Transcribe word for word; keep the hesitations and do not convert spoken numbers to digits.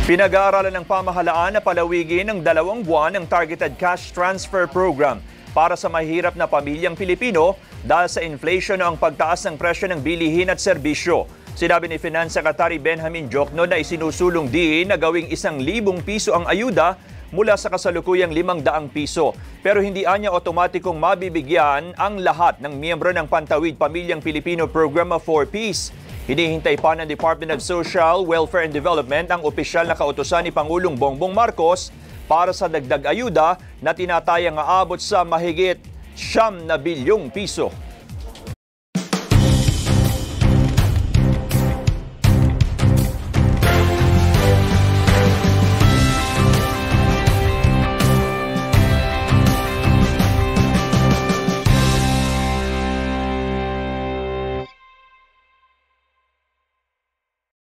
Pinag-aaralan ng pamahalaan na palawigin ng dalawang buwan ang Targeted Cash Transfer Program para sa mahirap na pamilyang Pilipino dahil sa inflation o ang pagtaas ng presyo ng bilihin at serbisyo. Sinabi ni Finance Secretary Benjamin Diokno na isinusulong din na gawing isang libong piso ang ayuda mula sa kasalukuyang limang daang piso. Pero hindi anya otomatikong mabibigyan ang lahat ng miyembro ng Pantawid Pamilyang Pilipino Program of four Ps. Hinihintay pa ng Department of Social, Welfare and Development ang opisyal na kautusan ni Pangulong Bongbong Marcos para sa dagdag ayuda na tinatayang aabot sa mahigit siyam na bilyong piso.